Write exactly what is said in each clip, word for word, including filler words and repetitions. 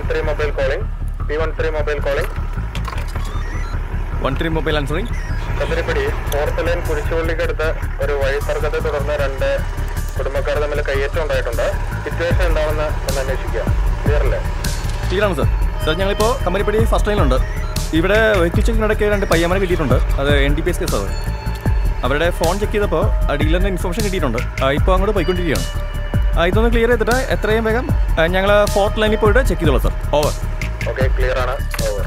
three mobile calling. P one three mobile calling. one three mobile answering. Kathirippadi fourth line കുരിശുപള്ളിക്കടുത്ത് ഒരു വഴി തർക്കത്തെ തുടർന്ന് രണ്ട് കുടുംബക്കാർ തമ്മിൽ കയ്യേറ്റം ഉണ്ടായിട്ടുണ്ട്. സിറ്റുവേഷൻ എന്താണെന്ന് ഒന്ന് അന്വേഷിക്കുക. ക്ലിയർ അല്ലേ? ക്ലിയർ ആണ് സാർ. സാർ ഞങ്ങളിപ്പോൾ കമ്പനിപ്പടി ഫസ്റ്റ് ലൈനിലുണ്ട്. ഇവിടെ വെഹിക്കിൾ ചെക്കിനിടയ്ക്ക് രണ്ട് പയ്യന്മാരെ കിട്ടിയിട്ടുണ്ട്. അത് N D P S case ആണ്. അവരുടെ ഫോൺ ചെക്ക് ചെയ്തപ്പോൾ ഡീലറിൻ്റെ ഇൻഫർമേഷൻ കിട്ടിയിട്ടുണ്ട്. ഇപ്പോൾ അങ്ങോട്ട് പോയിക്കൊണ്ടിരിക്കുകയാണ്. ഇതൊന്ന് ക്ലിയർ ചെയ്തിട്ട് എത്രയും വേഗം ഞങ്ങൾ ഫോർത്ത് ലൈനിൽ പോയിട്ട് ചെക്ക് ചെയ്തോളാം സാർ. ഓവർ. ഓക്കെ, ക്ലിയർ ആണ്. ഓവർ.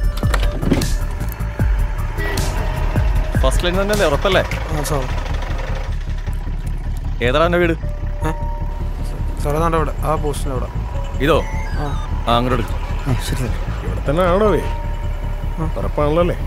ഫസ്റ്റ് ലൈൻ തന്നെ ഉറപ്പല്ലേ? ഏതാണ് എൻ്റെ വീട്? ആ പോസ്റ്റിൻ്റെ അവിടെ. ഇതോ? ആ അങ്ങോട്ട് എടുക്കും. ശരി സാർ. ഇവിടെ തന്നെ ആണോ? ഉറപ്പാണല്ലോ അല്ലേ?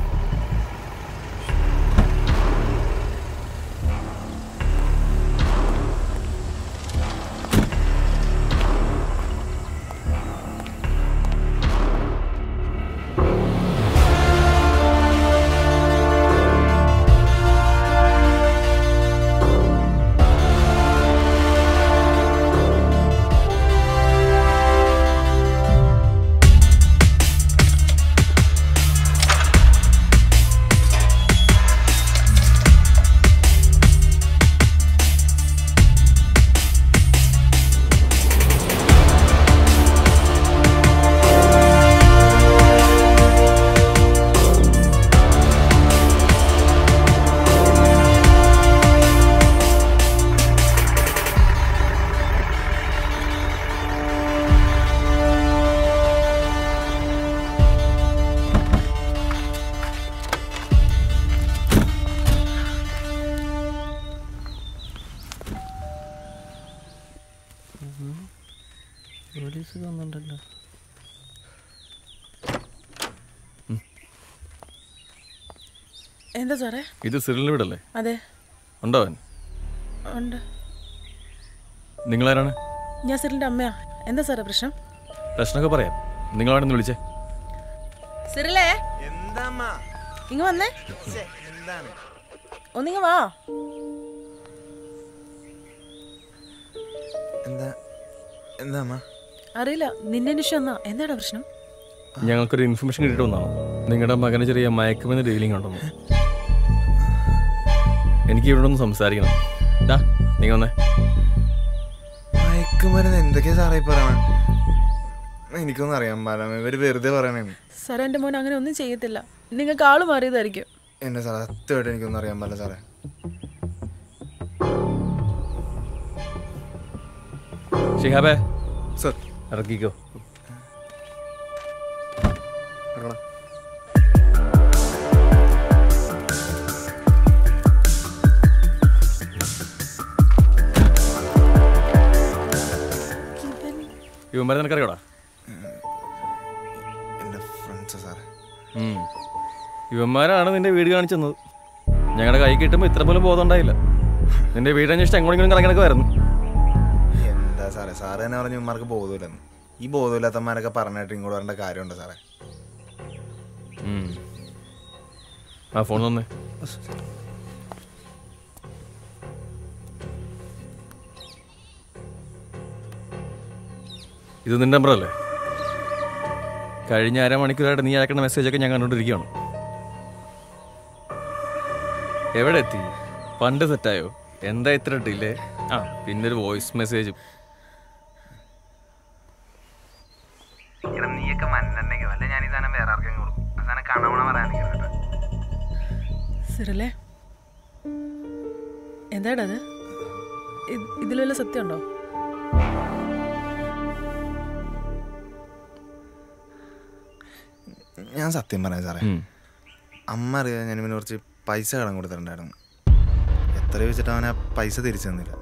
എന്താ സാറേ? ഇത് സിറിലിൻ്റെ വീടല്ലേ? അതെ. ഉണ്ടോ അവൻ? ഉണ്ട്. നിങ്ങളാരാണ്? ഞാൻ സിറിലിൻ്റെ അമ്മയാ. എന്താ സാറേ പ്രശ്നം? പ്രശ്നമൊക്കെ പറയാം. നിങ്ങളാണെന്ന് വിളിച്ചേ. സിറിലേ, ഇങ്ങ് വന്നേ. ഒന്നിങ്ങ് വാ. അറിയില്ല, നിന്നെ അന്വേഷിച്ച് വന്നാ. എന്താടാ പ്രശ്നം? ഞങ്ങൾക്കൊരു ഇൻഫർമേഷൻ കിട്ടിയിട്ട് വന്നാണ്. നിങ്ങളുടെ മകന് ചെറിയ മയക്കുമരുന്ന് ഡീലിംഗ് ഉണ്ടെന്ന്. എനിക്ക് ഇവിടെ ഒന്ന് സംസാരിക്കണം. നീ വന്നേ. മയക്കുമരുന്ന് എന്തൊക്കെയാ സാറേ പറയണേ? എനിക്കൊന്നും അറിയാൻ പാടില്ല. ഇവര് വെറുതെ പറയണേ. സാറേ, എൻ്റെ മോൻ അങ്ങനെ ഒന്നും ചെയ്യത്തില്ല. നിങ്ങൾക്ക് ആള് മാറിയതായിരിക്കും. എന്റെ സാറേ, സത്യമായിട്ട് എനിക്കൊന്നും അറിയാൻ പാടില്ല സാറേ. ഷിഹാബേ സർ, ഇറക്കിക്കോ. ഇവന്മാരെ നിനക്കറിയോടാ? ഇവന്മാരാണ് നിന്റെ വീട് കാണിച്ചെന്നത്. ഞങ്ങളുടെ കൈ കിട്ടുമ്പോൾ ഇത്ര പോലും ബോധം ഉണ്ടായില്ല. നിന്റെ വീട് അന്വേഷിച്ച് എങ്ങോട്ടെങ്കിലും കറങ്ങനൊക്കെ വരുന്നു. എന്താ സാറേ, സാറ് തന്നെ പറഞ്ഞു ഇവന്മാർക്ക് ബോധമില്ലെന്ന്. ഈ ബോധമില്ലാത്തമാരൊക്കെ പറഞ്ഞിട്ട് ഇങ്ങോട്ട് വരേണ്ട കാര്യമുണ്ടോ സാറേ? ആ ഫോൺ തന്നെ. ഇത് നിന്റെ നമ്പറല്ലേ? കഴിഞ്ഞ അരമണിക്കൂറായിട്ട് നീ അയക്കുന്ന മെസ്സേജൊക്കെ ഞാൻ കണ്ടുകൊണ്ടിരിക്കുകയാണ്. എവിടെ എത്തി? പണ്ട് സെറ്റായോ? എന്താ ഇത്ര ഡിലേ? ആ, പിന്നെ ഒരു വോയിസ് മെസ്സേജും. സിറിലേ, എന്താടാ അത്? ഇതിൽ വല്ല സത്യമുണ്ടോ? ഞാൻ സത്യം പറയാം സാറേ. അമ്മ അറിയാതെ ഞാൻ ഇവന് കുറച്ച് പൈസ കടം കൊടുത്തിട്ടുണ്ടായിരുന്നു. എത്ര വെച്ചിട്ട് അവൻ ആ പൈസ തിരിച്ചു തന്നില്ല.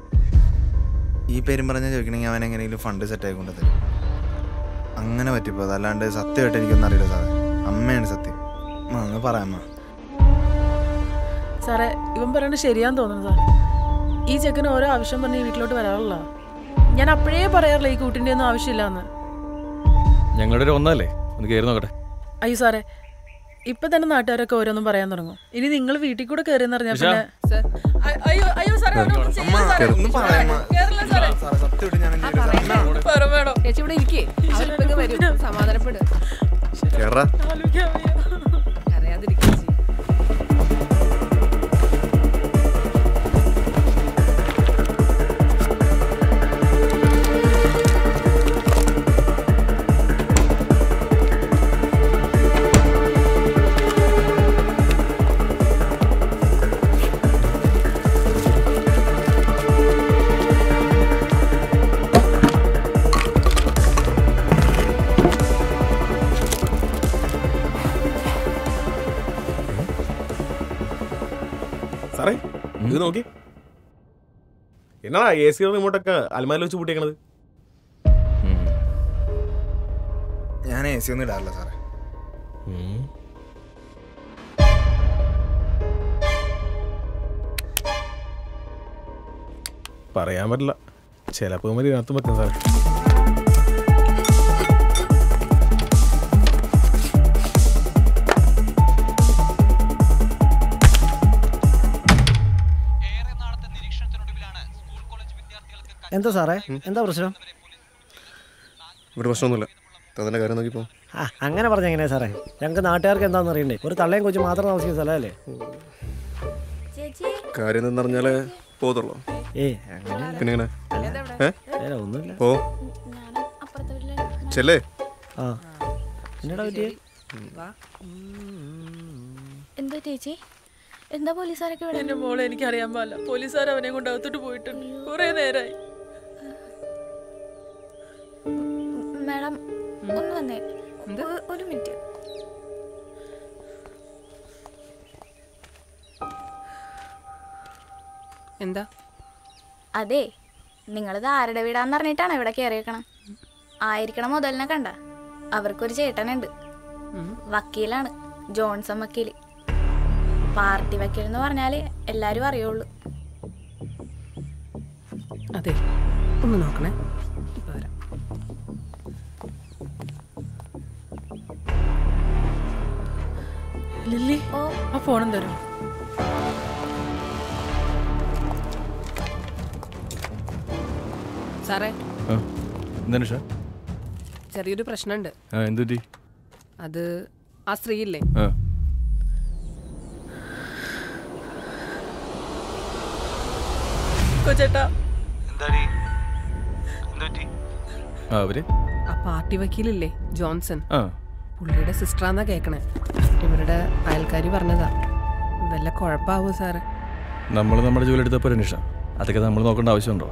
ഈ പേരും പറഞ്ഞാൽ ചോദിക്കണമെങ്കിൽ അവൻ എങ്ങനെയെങ്കിലും ഫണ്ട് സെറ്റായി കൊണ്ടുതരും. അങ്ങനെ പറ്റിപ്പോയത്, അല്ലാണ്ട് സത്യമായിട്ട് എനിക്കൊന്നും അറിയില്ല സാറേ. അമ്മയാണ് സത്യം. ഒന്ന് പറയാമ്മ. സാറേ, ഇവൻ പറയണത് ശരിയാന്ന് തോന്നുന്നു സാർ. ഈ ചെക്കന് ഓരോ ആവശ്യം പറഞ്ഞ് ഈ വീട്ടിലോട്ട് വരാറില്ല. ഞാൻ അപ്പോഴേ പറയാറില്ല ഈ കൂട്ടിൻ്റെ ഒന്നും ആവശ്യമില്ല എന്ന്. ഞങ്ങളുടെ ഒരു ഒന്നല്ലേ, ഒന്ന് കയറി നോക്കട്ടെ. അയ്യോ സാറേ, ഇപ്പൊ തന്നെ നാട്ടുകാരൊക്കെ ഓരോന്നും പറയാൻ തുടങ്ങും. ഇനി നിങ്ങൾ വീട്ടിൽ കൂടെ കയറിയെന്ന് പറഞ്ഞാൽ പിന്നെ അയ്യോ അയ്യോ സാറേ ചേച്ചി ഇവിടെ ഇരിക്കേ, വരും, സമാധാനപ്പെടും. അറിയാതിരിക്കും. സാറേ ഇത് നോക്കി, എന്നാ എ സി റിമോട്ടൊക്കെ അലമാരിൽ വെച്ച് പൂട്ടിയേക്കണത്? ഞാൻ എ സി ഒന്നും ഇടാറില്ല സാറേ. പറയാൻ പറ്റില്ല, ചിലപ്പോൾ മതി ഇതിനകത്തും പറ്റും സാറേ. എന്താ സാറേ, എന്താ പ്രശ്നം? ഇവിടെ പ്രശ്നമൊന്നുമില്ല, തന്നെ കാര്യം നോക്കിപ്പോ. ആ അങ്ങനെ പറഞ്ഞ എങ്ങനെയാ സാറേ? ഞങ്ങൾക്ക് നാട്ടുകാർക്ക് എന്താണെന്ന് അറിയണ്ടേ? ഒരു തള്ളയും കൊച്ചു മാത്രം താമസിക്കുന്ന സ്ഥലമല്ലേ? കാര്യം എന്താണെന്നറിഞ്ഞാലേ പോകത്തുള്ളൂ. ഏ അങ്ങനെ പിന്നെ എങ്ങനെ ഒന്നുമില്ല. ഓ ചെല്ലേ. ആ എന്നടാ പറ്റിയേ? എന്താ ചേച്ചി, എന്താ പോലീസുകാരൊക്കെ ഇവിടെ? എന്റെ മോളെ എനിക്ക് അറിയാൻ പാടില്ല. പോലീസുകാർ അവനെ കൊണ്ട് അകത്തോട്ട് പോയിട്ടുണ്ട്. കുറെ നേരമായി. മാഡം ഒന്ന് വന്നേ, ഒരു മിനിറ്റ്. എന്താ? അതെ, നിങ്ങളിത് ആരുടെ വീടാന്ന് പറഞ്ഞിട്ടാണ് ഇവിടെ കയറിയേക്കണം. ആയിരിക്കണം മുതലിനെ കണ്ട. അവർക്കൊരു ചേട്ടനുണ്ട്, വക്കീലാണ്, ജോൺസൺ വക്കീൽ. പാർട്ടി വക്കീൽ എന്ന് പറഞ്ഞാല് എല്ലാരും അറിയുള്ളൂ. അതെ, ഒന്ന് നോക്കണേ. ലില്ലി, ഓ ആ ഫോണും തരും. സാറേ എന്താണ് ചെറിയൊരു പ്രശ്നമുണ്ട്. എന്തുപറ്റി? അത് ആ സ്ത്രീയില്ലേ, ചേട്ടാ, അവര് ആ പാർട്ടി വക്കീലില്ലേ ജോൺസൺ, പുള്ളിയുടെ സിസ്റ്ററാന്നാ കേക്കണേ. ഇവരുടെ അയൽക്കാരി പറഞ്ഞതാ. വല്ല കുഴപ്പമാവോ സാറ്? നമ്മൾ നമ്മുടെ ജോലി എടുത്തപ്പോൾ നിഷ, അതൊക്കെ നമ്മൾ നോക്കേണ്ട ആവശ്യമുണ്ടോ?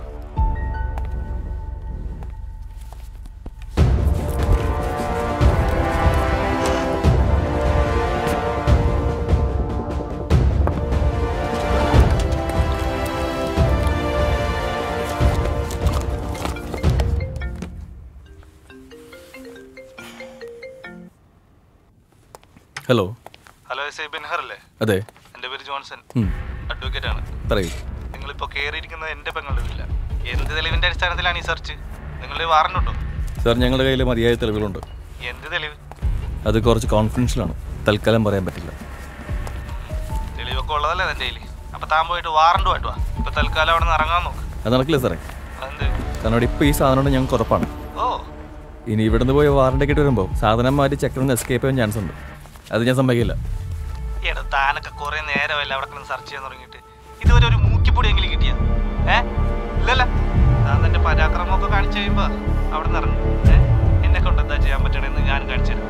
Hello hello S I Benhur അല്ലേ? അതെ, എൻ്റെ പേര് ജോൺസൺ, അഡ്വക്കേറ്റ് ആണ്. പറയൂ. നിങ്ങളിപ്പോൾ കയറിയിരിക്കുന്നത് എൻ്റെ പെങ്ങളുടെ വീട്ടില്ല. എന്ത് തെളിവിൻ്റെ അടിസ്ഥാനത്തിലാണ് ഈ സെർച്ച്? നിങ്ങളുടെ വാറണ്ട് ഉണ്ടോ? സാർ, ഞങ്ങളുടെ കയ്യിൽ മതിയായ തെളിവുകളുണ്ട്. എന്ത് തെളിവ്? അത് കുറച്ച് കോൺഫിഡൻഷ്യലാണ്, തൽക്കാലം പറയാൻ പറ്റില്ല. തെളിവൊക്കെ ഉള്ളതല്ലേ എൻ്റെ കയ്യിൽ? അപ്പോൾ താൻ പോയിട്ട് വാറണ്ട് പോയിട്ട് വാ. ഇപ്പോൾ തൽക്കാലം അവിടെ നിന്ന് ഇറങ്ങാൻ നോക്ക്. അത് നടക്കില്ല സാറേ. അതെന്ത്? കാരണം ഇവിടെ ഇപ്പോൾ ഈ സാധനം ഞങ്ങൾക്ക് ഉറപ്പാണ്. ഓ, ഇനി ഇവിടുന്ന് പോയി വാറണ്ടൊക്കെ ഇട്ട് വരുമ്പോൾ സാധനം മാറ്റി ചെക്കറിന്ന് എസ്കേപ്പ് ചെയ്യാൻ ചാൻസ് ഉണ്ട്. അത് ഞാൻ സമ്മതിക്കില്ല. എടാ, താനൊക്കെ കുറേ നേരമല്ല അവിടെ കിടന്ന് സെർച്ച് ചെയ്യാൻ തുടങ്ങിയിട്ട്. ഇതുവരെ ഒരു മൂക്കിപ്പൊടിയെങ്കിലും കിട്ടിയ? ഏ ഇല്ലല്ല. താൻ തൻ്റെ പരാക്രമമൊക്കെ കാണിച്ചു കഴിയുമ്പോൾ അവിടെ നിന്ന് ഇറങ്ങും. ഏ എന്നെ കൊണ്ട് എന്താ ചെയ്യാൻ പറ്റണമെന്ന് ഞാൻ കാണിച്ചു തരാം.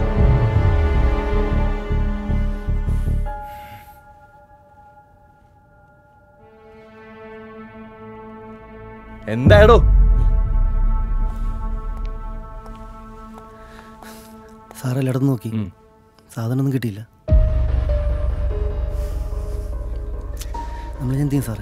എന്താടോ? സാറ് എല്ലായിടത്തും നോക്കി, സാധനമൊന്നും കിട്ടിയില്ല. നമ്മൾ എന്ത് ചെയ്യും സാറേ?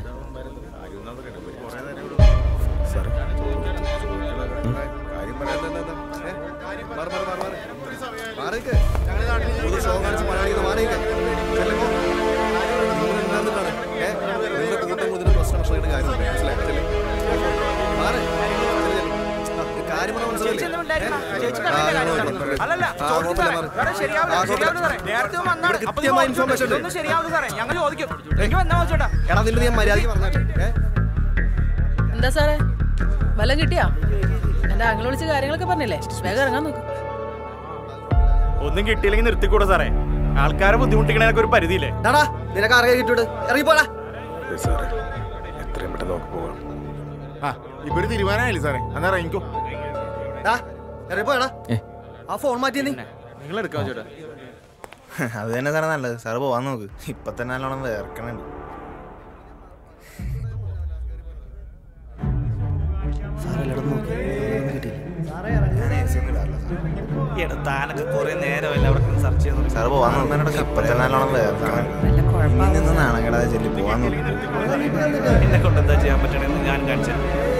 അല്ലല്ല എന്താ സാറേ വല്ലതും കിട്ടിയാ? എന്റെ ആങ്ങളെ വിളിച്ച് കാര്യങ്ങളൊക്കെ പറഞ്ഞില്ലേ? വേഗം ഇറങ്ങാൻ നോക്കും. ഒന്നും കിട്ടിയില്ലെങ്കിൽ നിർത്തിക്കൂടെ സാറേ? ആൾക്കാരെ ബുദ്ധിമുട്ടിക്കണേനൊക്കെ ഒരു പരിധിയില്ലേ? എത്രയും പെട്ടെന്ന് നമുക്ക് പോകാം. ഇപ്പൊ ഒരു തീരുമാനമായില്ലേ സാറേ? എന്നാ ഇറങ്ങിക്കോ. ആ ഫോൺ മാറ്റി നിങ്ങൾ എടുക്കാൻ ചേട്ടാ. അത് തന്നെ സാറേ നല്ലത്. സാറ് പോവാൻ നോക്ക്. ഇപ്പൊ തന്നെ നല്ലോണം വേർക്കണുണ്ട്. സാറ് പോവാൻ നോക്കാനോടൊക്കെ ഇപ്പൊ തന്നെ നല്ലോണം വേർക്കണം. നാണകേടാതെ ചെല്ലി പോവാൻ നോക്കി. എന്നെ കൊണ്ട് എന്താ ചെയ്യാൻ പറ്റണെന്ന് ഞാൻ കാണിച്ചു.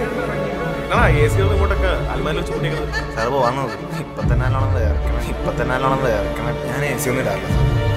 സാറ് പോവാൻ നോക്ക്. ഇപ്പൊ തന്നെ നല്ലോണം വേർക്കണം. ഇപ്പൊ തന്നെ നല്ലോണം വേർക്കണം. ഞാൻ എ സി ഒന്നും ഇടാറില്ല.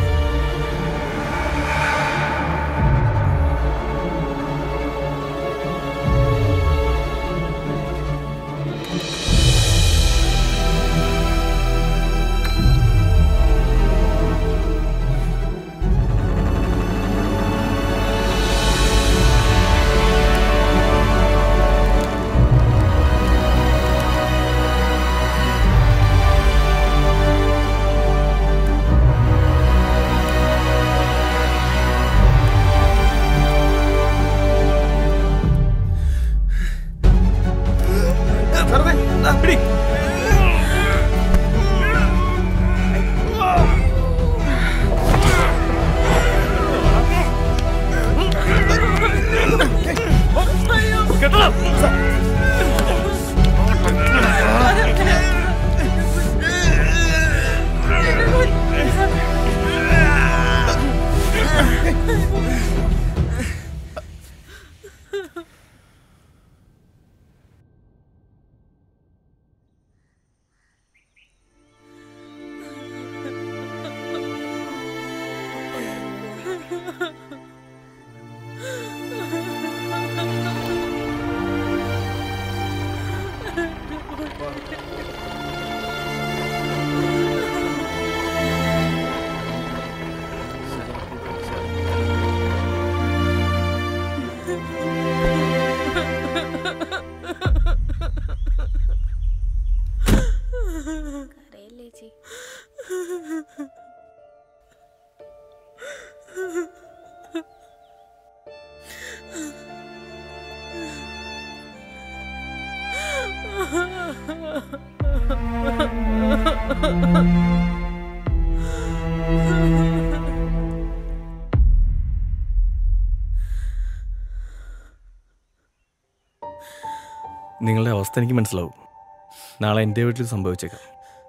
നിങ്ങളുടെ അവസ്ഥ എനിക്ക് മനസ്സിലാവും. നാളെ എൻ്റെ വീട്ടിൽ സംഭവിച്ചേക്കാം.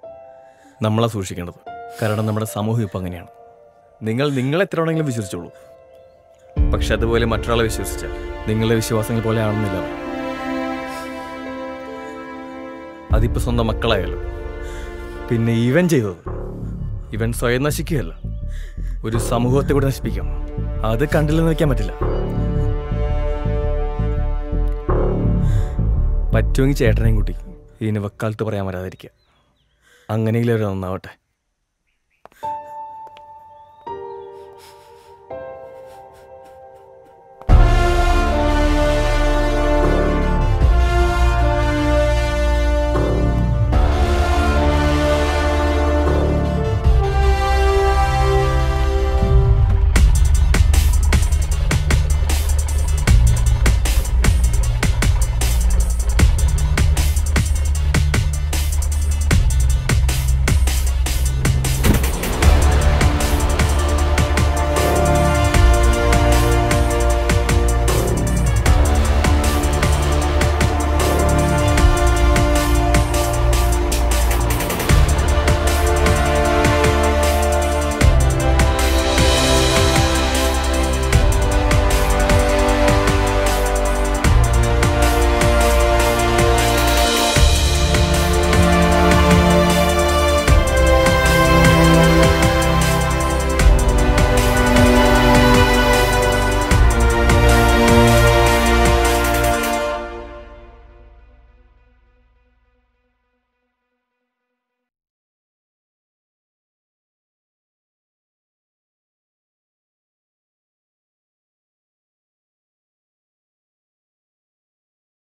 നമ്മളെ സൂക്ഷിക്കേണ്ടത്. കാരണം നമ്മുടെ സമൂഹം ഇപ്പം അങ്ങനെയാണ്. നിങ്ങൾ നിങ്ങൾ എത്ര വേണമെങ്കിലും വിശ്വസിച്ചോളൂ. പക്ഷെ അതുപോലെ മറ്റൊരാളെ വിശ്വസിച്ചാൽ നിങ്ങളുടെ വിശ്വാസങ്ങൾ പോലെ ആണെന്നില്ല. അതിപ്പോൾ സ്വന്തം മക്കളായാലോ. പിന്നെ ഇവൻ ചെയ്തത് ഇവൻ സ്വയം നശിക്കുകയല്ല, ഒരു സമൂഹത്തെ കൂടെ നശിപ്പിക്കാം. അത് കണ്ടില്ലെന്ന് വയ്ക്കാൻ പറ്റില്ല. പറ്റുമെങ്കിൽ ചേട്ടനെയും കൂട്ടി ഇതിന് വക്കാലത്ത് പറയാൻ വരാതിരിക്കുക. അങ്ങനെയെങ്കിലും അവർ നന്നാവട്ടെ.